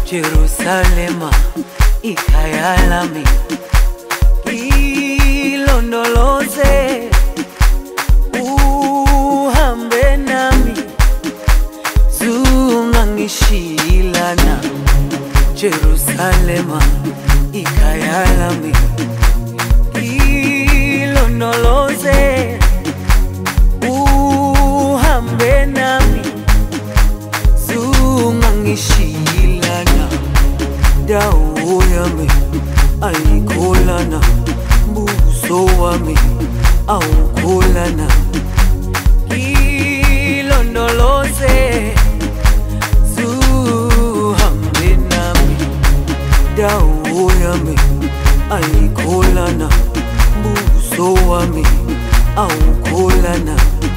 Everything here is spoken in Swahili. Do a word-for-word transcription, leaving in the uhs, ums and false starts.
Jerusalema ikhaya lami, ilondoloze uhambe nami, zungangishilana. Jerusalema ikhaya lami, ilondoloze uhambe nami, zungangishilana. Dawo yami ayikholana, buso wami awukholana. Ilondoloze zuhambe nami, dawo yami ayikholana, buso wami awukholana.